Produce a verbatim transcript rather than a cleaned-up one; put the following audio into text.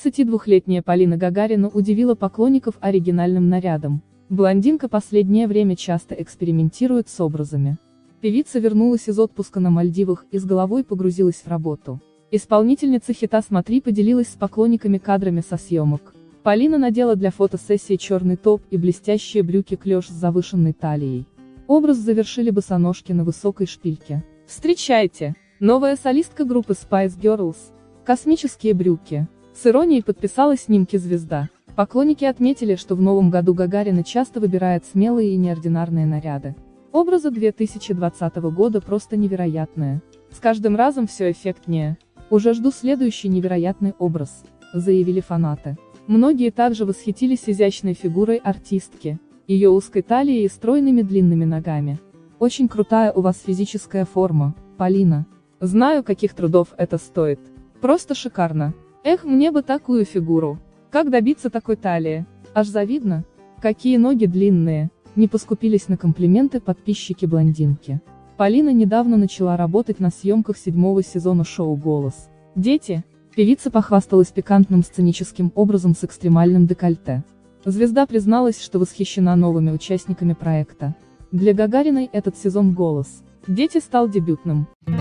тридцатидвухлетняя Полина Гагарина удивила поклонников оригинальным нарядом. Блондинка последнее время часто экспериментирует с образами. Певица вернулась из отпуска на Мальдивах и с головой погрузилась в работу. Исполнительница хита «Смотри» поделилась с поклонниками кадрами со съемок. Полина надела для фотосессии черный топ и блестящие брюки-клеш с завышенной талией. Образ завершили босоножки на высокой шпильке. Встречайте! Новая солистка группы Spice Girls. Космические брюки. С иронией подписала снимки звезда. Поклонники отметили, что в новом году Гагарина часто выбирает смелые и неординарные наряды. Образы две тысячи двадцатого года просто невероятные. С каждым разом все эффектнее. Уже жду следующий невероятный образ, заявили фанаты. Многие также восхитились изящной фигурой артистки, ее узкой талией и стройными длинными ногами. Очень крутая у вас физическая форма, Полина. Знаю, каких трудов это стоит. Просто шикарно. Эх, мне бы такую фигуру. Как добиться такой талии? Аж завидно. Какие ноги длинные. Не поскупились на комплименты подписчики блондинки. Полина недавно начала работать на съемках седьмого сезона шоу «Голос». Дети. Певица похвасталась пикантным сценическим образом с экстремальным декольте. Звезда призналась, что восхищена новыми участниками проекта. Для Гагариной этот сезон «Голос. Дети» стал дебютным.